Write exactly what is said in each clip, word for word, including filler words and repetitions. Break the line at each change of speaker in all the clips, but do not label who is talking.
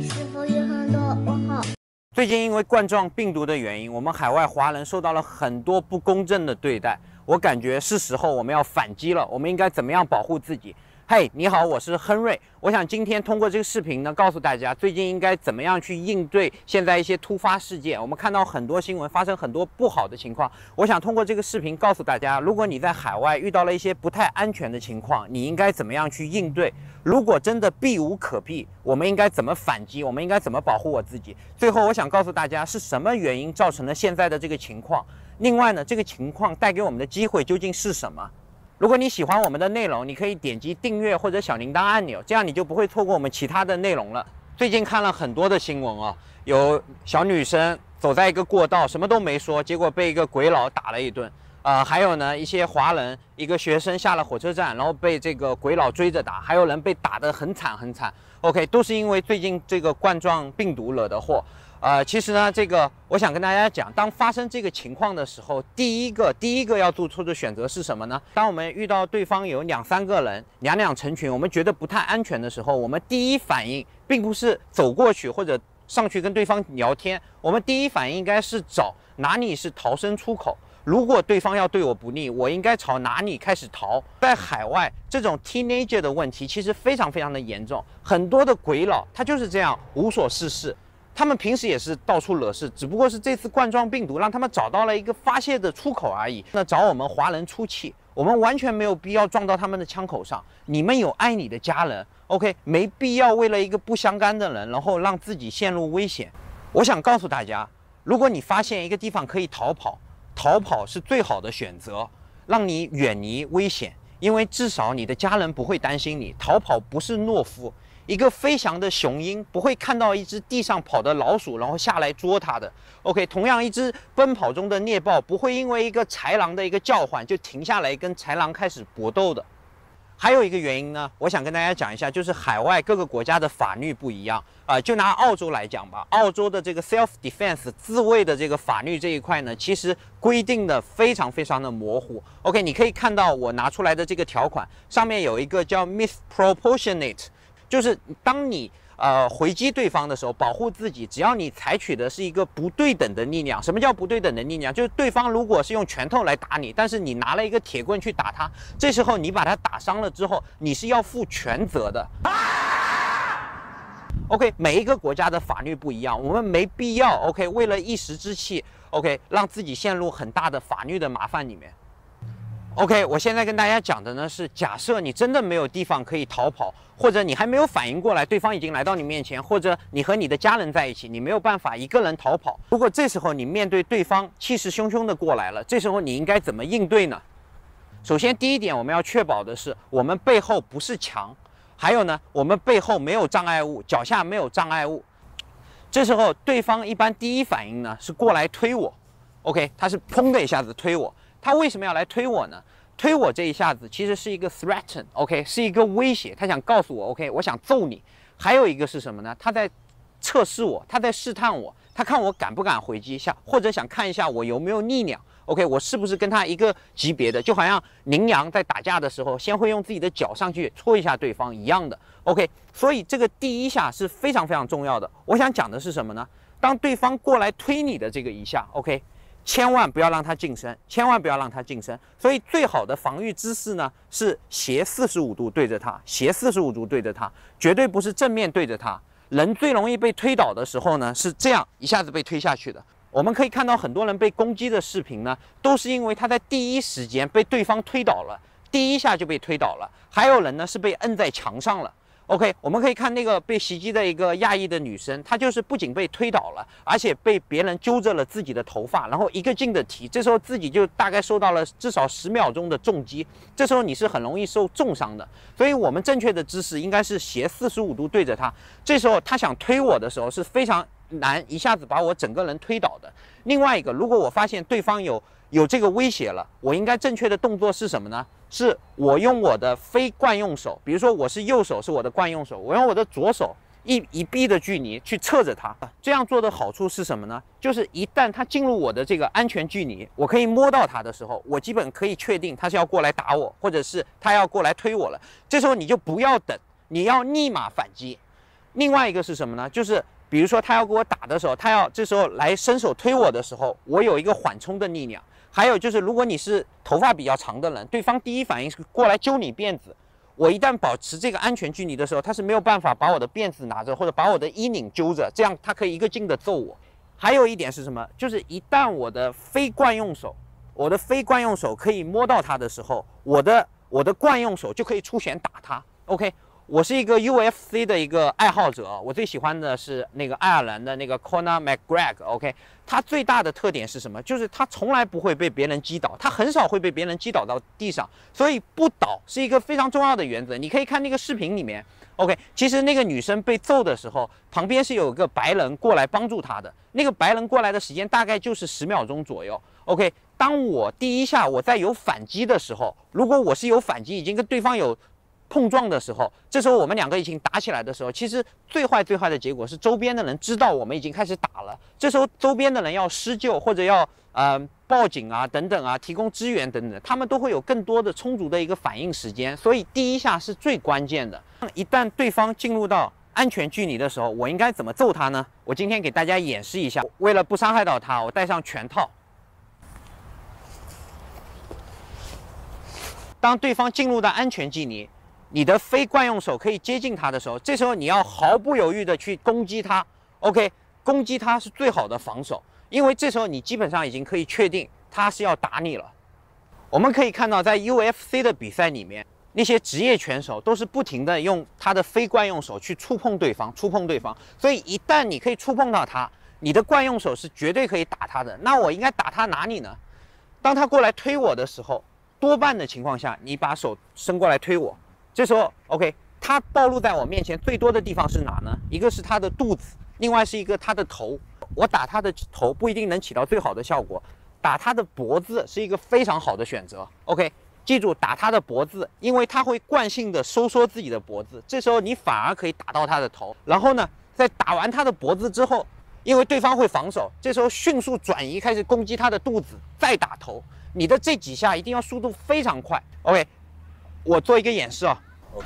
你是否有很多问号？
最近因为冠状病毒的原因，我们海外华人受到了很多不公正的对待。我感觉是时候我们要反击了。我们应该怎么样保护自己？嘿，你好，我是亨瑞。我想今天通过这个视频呢，告诉大家最近应该怎么样去应对现在一些突发事件。我们看到很多新闻发生很多不好的情况。我想通过这个视频告诉大家，如果你在海外遇到了一些不太安全的情况，你应该怎么样去应对？如果真的避无可避，我们应该怎么反击？我们应该怎么保护我自己？最后，我想告诉大家是什么原因造成了现在的这个情况。另外呢，这个情况带给我们的机会究竟是什么？如果你喜欢我们的内容，你可以点击订阅或者小铃铛按钮，这样你就不会错过我们其他的内容了。最近看了很多的新闻啊，有小女生走在一个过道，什么都没说，结果被一个鬼佬打了一顿。呃，还有呢，一些华人，一个学生下了火车站，然后被这个鬼佬追着打，还有人被打得很惨很惨。OK， 都是因为最近这个冠状病毒惹的祸。呃，其实呢，这个我想跟大家讲，当发生这个情况的时候，第一个第一个要做出的选择是什么呢？当我们遇到对方有两三个人，两两成群，我们觉得不太安全的时候，我们第一反应并不是走过去或者上去跟对方聊天，我们第一反应应该是找哪里是逃生出口。如果对方要对我不利，我应该朝哪里开始逃？在海外，这种 teenager 的问题其实非常非常的严重，很多的鬼佬他就是这样无所事事。他们平时也是到处惹事，只不过是这次冠状病毒让他们找到了一个发泄的出口而已。那找我们华人出气，我们完全没有必要撞到他们的枪口上。你们有爱你的家人 ，OK， 没必要为了一个不相干的人，然后让自己陷入危险。我想告诉大家，如果你发现一个地方可以逃跑，逃跑是最好的选择，让你远离危险，因为至少你的家人不会担心你。逃跑不是懦夫。一个飞翔的雄鹰不会看到一只地上跑的老鼠，然后下来捉它的。OK， 同样一只奔跑中的猎豹不会因为一个豺狼的一个叫唤就停下来跟豺狼开始搏斗的。还有一个原因呢，我想跟大家讲一下，就是海外各个国家的法律不一样啊、呃。就拿澳洲来讲吧，澳洲的这个 self defense 自卫的这个法律这一块呢，其实规定的非常非常的模糊。OK， 你可以看到我拿出来的这个条款上面有一个叫 misproportionate。就是当你呃回击对方的时候，保护自己，只要你采取的是一个不对等的力量。什么叫不对等的力量？就是对方如果是用拳头来打你，但是你拿了一个铁棍去打他，这时候你把他打伤了之后，你是要负全责的。OK， 每一个国家的法律不一样，我们没必要 OK 为了一时之气 OK 让自己陷入很大的法律的麻烦里面。OK， 我现在跟大家讲的呢是，假设你真的没有地方可以逃跑，或者你还没有反应过来，对方已经来到你面前，或者你和你的家人在一起，你没有办法一个人逃跑。如果这时候你面对对方气势汹汹的过来了，这时候你应该怎么应对呢？首先，第一点我们要确保的是，我们背后不是墙，还有呢，我们背后没有障碍物，脚下没有障碍物。这时候对方一般第一反应呢是过来推我 ，OK， 他是砰的一下子推我。他为什么要来推我呢？推我这一下子其实是一个 threaten，OK， 是一个威胁。他想告诉我 ，OK， 我想揍你。还有一个是什么呢？他在测试我，他在试探我，他看我敢不敢回击一下，或者想看一下我有没有力量。OK， 我是不是跟他一个级别的？就好像羚羊在打架的时候，先会用自己的脚上去戳一下对方一样的。OK， 所以这个第一下是非常非常重要的。我想讲的是什么呢？当对方过来推你的这个一下 ，OK。千万不要让他近身，千万不要让他近身。所以最好的防御姿势呢是斜四十五度对着他，斜四十五度对着他，绝对不是正面对着他。人最容易被推倒的时候呢是这样一下子被推下去的。我们可以看到很多人被攻击的视频呢，都是因为他在第一时间被对方推倒了，第一下就被推倒了。还有人呢是被摁在墙上了。OK， 我们可以看那个被袭击的一个亚裔的女生，她就是不仅被推倒了，而且被别人揪着了自己的头发，然后一个劲的提，这时候自己就大概受到了至少十秒钟的重击，这时候你是很容易受重伤的。所以我们正确的姿势应该是斜四十五度对着她，这时候她想推我的时候是非常难一下子把我整个人推倒的。另外一个，如果我发现对方有有这个威胁了，我应该正确的动作是什么呢？是我用我的非惯用手，比如说我是右手是我的惯用手，我用我的左手一一臂的距离去侧着它。这样做的好处是什么呢？就是一旦它进入我的这个安全距离，我可以摸到它的时候，我基本可以确定它是要过来打我，或者是它要过来推我了。这时候你就不要等，你要立马反击。 另外一个是什么呢？就是比如说他要给我打的时候，他要这时候来伸手推我的时候，我有一个缓冲的力量。还有就是，如果你是头发比较长的人，对方第一反应是过来揪你辫子，我一旦保持这个安全距离的时候，他是没有办法把我的辫子拿着，或者把我的衣领揪着，这样他可以一个劲的揍我。还有一点是什么？就是一旦我的非惯用手，我的非惯用手可以摸到他的时候，我的我的惯用手就可以出拳打他。OK。我是一个 U F C 的一个爱好者，我最喜欢的是那个爱尔兰的那个 Conor McGregor。OK， 他最大的特点是什么？就是他从来不会被别人击倒，他很少会被别人击倒到地上，所以不倒是一个非常重要的原则。你可以看那个视频里面 ，OK， 其实那个女生被揍的时候，旁边是有个白人过来帮助她的，那个白人过来的时间大概就是十秒钟左右。OK， 当我第一下我在有反击的时候，如果我是有反击，已经跟对方有碰撞的时候，这时候我们两个已经打起来的时候，其实最坏最坏的结果是周边的人知道我们已经开始打了，这时候周边的人要施救或者要呃报警啊等等啊，提供支援等等，他们都会有更多的充足的一个反应时间，所以第一下是最关键的。一旦对方进入到安全距离的时候，我应该怎么揍他呢？我今天给大家演示一下，为了不伤害到他，我戴上拳套。当对方进入到安全距离，你的非惯用手可以接近他的时候，这时候你要毫不犹豫的去攻击他 ，OK， 攻击他是最好的防守，因为这时候你基本上已经可以确定他是要打你了。我们可以看到，在 U F C 的比赛里面，那些职业拳手都是不停的用他的非惯用手去触碰对方，触碰对方，所以一旦你可以触碰到他，你的惯用手是绝对可以打他的。那我应该打他哪里呢？当他过来推我的时候，多半的情况下，你把手伸过来推我。这时候 ，OK， 他暴露在我面前最多的地方是哪呢？一个是他的肚子，另外是一个他的头。我打他的头不一定能起到最好的效果，打他的脖子是一个非常好的选择。OK， 记住打他的脖子，因为他会惯性的收缩自己的脖子，这时候你反而可以打到他的头。然后呢，在打完他的脖子之后，因为对方会防守，这时候迅速转移开始攻击他的肚子，再打头。你的这几下一定要速度非常快。OK。我做一个演示啊 ，OK，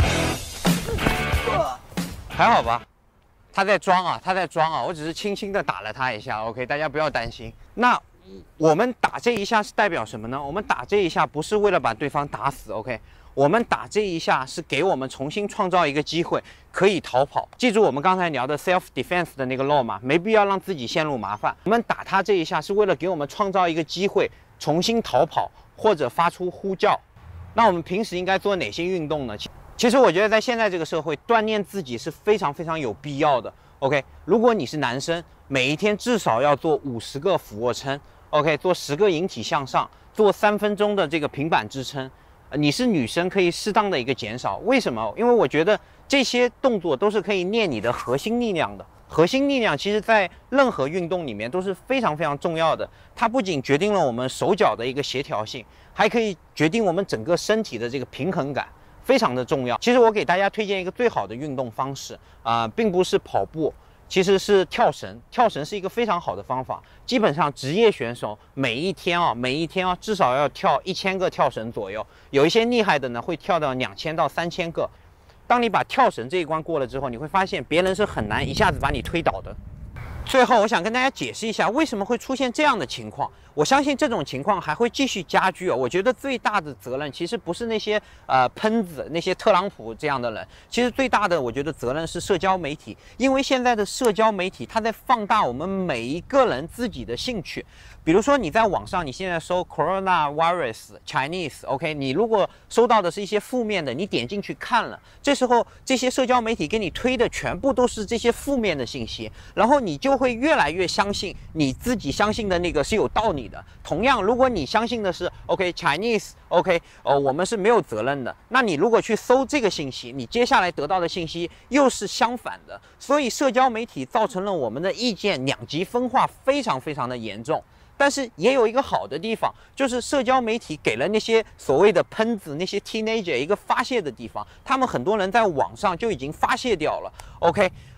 还好吧？他在装啊，他在装啊，我只是轻轻的打了他一下 ，OK， 大家不要担心。那我们打这一下是代表什么呢？我们打这一下不是为了把对方打死 ，OK， 我们打这一下是给我们重新创造一个机会，可以逃跑。记住我们刚才聊的 self defense 的那个 law 嘛，没必要让自己陷入麻烦。我们打他这一下是为了给我们创造一个机会，重新逃跑或者发出呼叫。那我们平时应该做哪些运动呢？其实我觉得在现在这个社会，锻炼自己是非常非常有必要的。OK， 如果你是男生，每一天至少要做五十个俯卧撑 ，OK， 做十个引体向上，做三分钟的这个平板支撑。呃、你是女生，可以适当的一个减少。为什么？因为我觉得这些动作都是可以练你的核心力量的。核心力量其实在任何运动里面都是非常非常重要的，它不仅决定了我们手脚的一个协调性，还可以决定我们整个身体的这个平衡感，非常的重要。其实我给大家推荐一个最好的运动方式啊、呃，并不是跑步，其实是跳绳。跳绳是一个非常好的方法，基本上职业选手每一天啊，每一天啊至少要跳一千个跳绳左右，有一些厉害的呢会跳到两千到三千个。当你把跳绳这一关过了之后，你会发现别人是很难一下子把你推倒的。最后，我想跟大家解释一下为什么会出现这样的情况。我相信这种情况还会继续加剧哦。我觉得最大的责任其实不是那些呃喷子、那些特朗普这样的人，其实最大的我觉得责任是社交媒体，因为现在的社交媒体它在放大我们每一个人自己的兴趣。比如说你在网上，你现在搜 coronavirus Chinese，OK， 你如果收到的是一些负面的，你点进去看了，这时候这些社交媒体给你推的全部都是这些负面的信息，然后你就会越来越相信你自己相信的那个是有道理的。同样，如果你相信的是 OK Chinese，OK， 哦，我们是没有责任的，那你如果去搜这个信息，你接下来得到的信息又是相反的，所以社交媒体造成了我们的意见两极分化非常非常的严重。但是也有一个好的地方，就是社交媒体给了那些所谓的喷子、那些 teenager 一个发泄的地方。他们很多人在网上就已经发泄掉了。OK，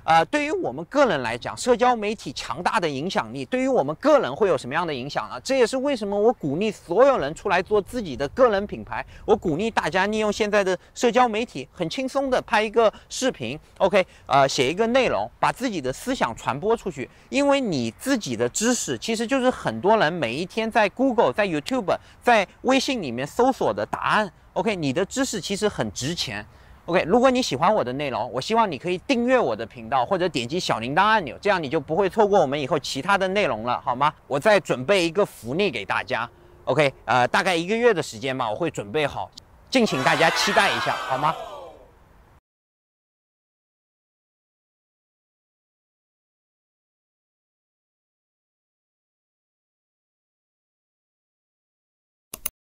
呃，对于我们个人来讲，社交媒体强大的影响力，对于我们个人会有什么样的影响呢？这也是为什么我鼓励所有人出来做自己的个人品牌。我鼓励大家利用现在的社交媒体，很轻松的拍一个视频 ，OK， 呃，写一个内容，把自己的思想传播出去。因为你自己的知识，其实就是很多人每一天在 Google、在 YouTube、在微信里面搜索的答案。OK， 你的知识其实很值钱。OK， 如果你喜欢我的内容，我希望你可以订阅我的频道，或者点击小铃铛按钮，这样你就不会错过我们以后其他的内容了，好吗？我再准备一个福利给大家 ，OK， 呃，大概一个月的时间吧，我会准备好，敬请大家期待一下，好吗？